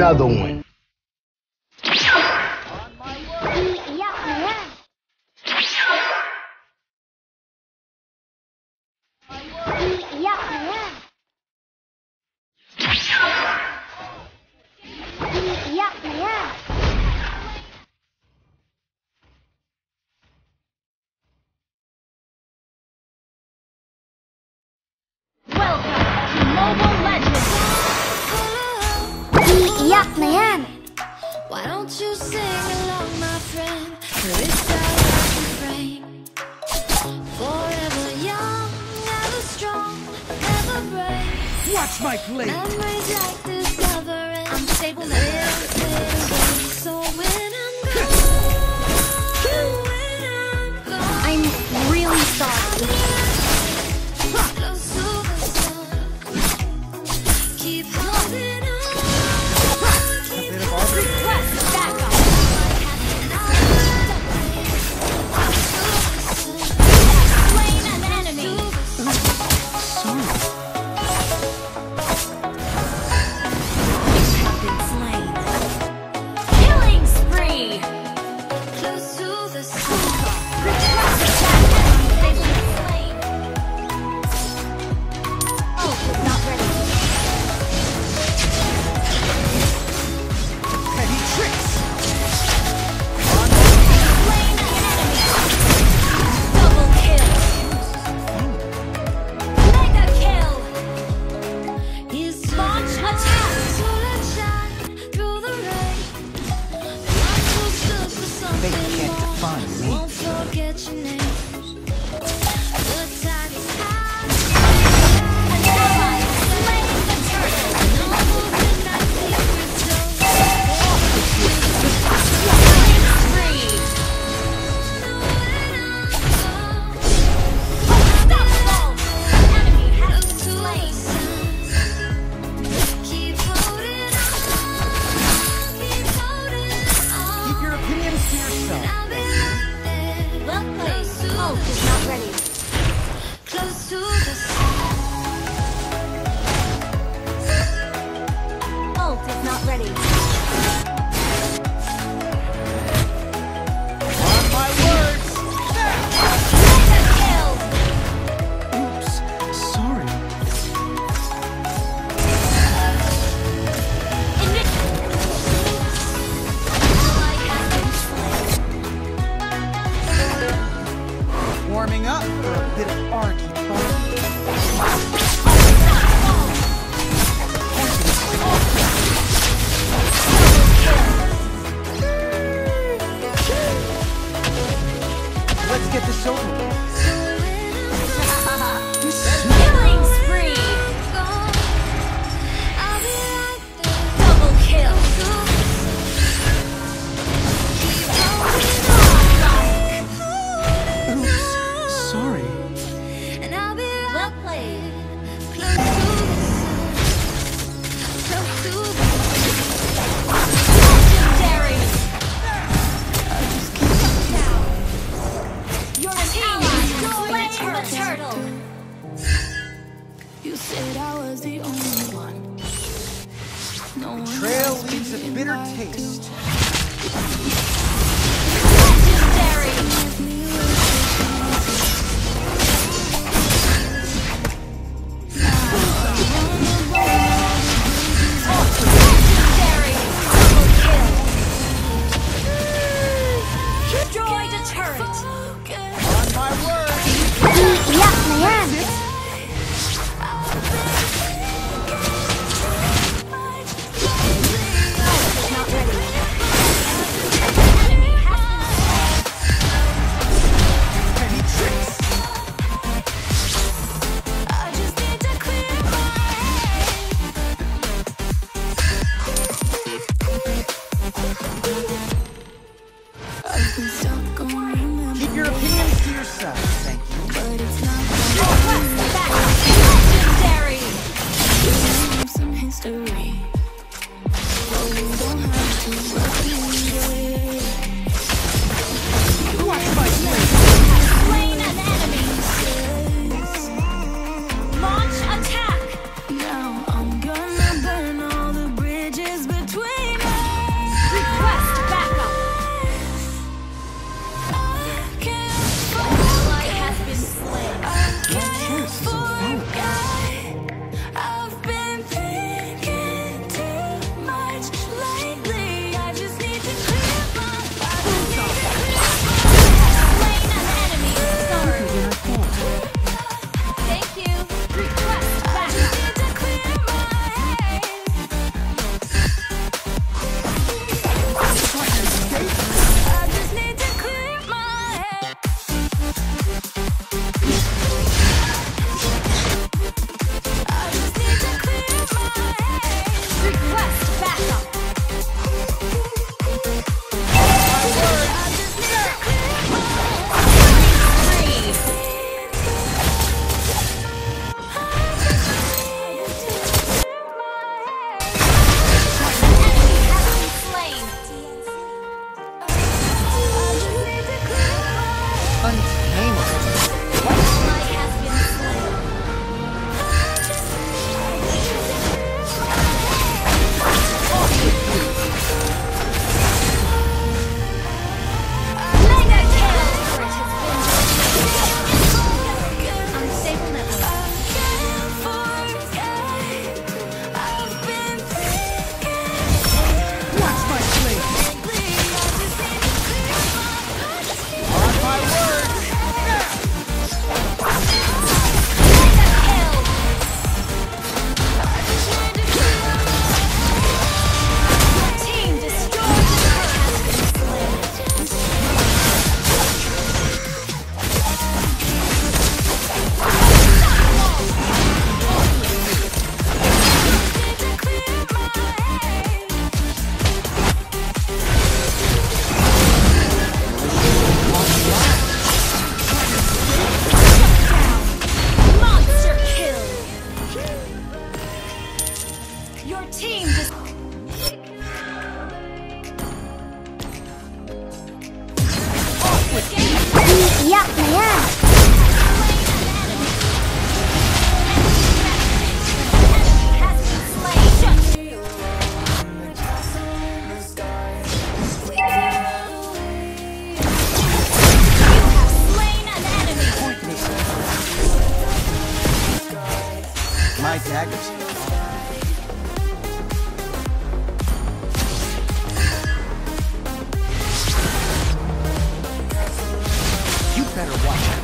another one. Iyak na yan. Why don't you sing along, my friend? For it's our lucky frame. Forever young, ever strong, ever brave. Watch my blade. Memories like discovering unstable memories. So when I'm gone, I'm really sorry. close to the sun, keep holding on. Request backup. Slain an enemy. Have been slain. Killing spree. Close to the sun. Request backup. They've been slain. Oh, not ready. Petty tricks. Slain an enemy. Double kill. Mega kill. He's Launch attack. so let's shine through the rain. Not so stood for something They can't more. define me. Won't forget your name. The tide is high. An ally slain the turtle. No moving that secret zone. Killing spree. Unstoppable. An enemy has been slain. Keep holding on. Keep holding on. Keep your opinions to yourself. I'll be right there. Well played. Ult is not ready. Close to the sun. Ult is not ready. On my words. Mega kill. Oops. Sorry. Ally has been slain. Warming up for a bit of argy bargy. Let's get this over with. Killing spree. I'll be right there. Double kill. Oops. Sorry. And I'll be right Well played. close to the sun. Close to the Legendary. Your team has slain the turtle. You said I was the only one. No one Trail else leaves a could be bitter like taste. Legendary. me. Legendary. Double kill. Destroyed a turret. On my words. Iyak na yan. Not ready. Enemy has Petty tricks. I just need to clear my head. I've been stuck on remembering. Keep your opinions to yourself. Ally has been slain. Mega kill! Turret has been unstable network. Watch my blade. On my word. Team destroyed. Monster kill. Your team just Yeah, man. My daggers. You better watch out.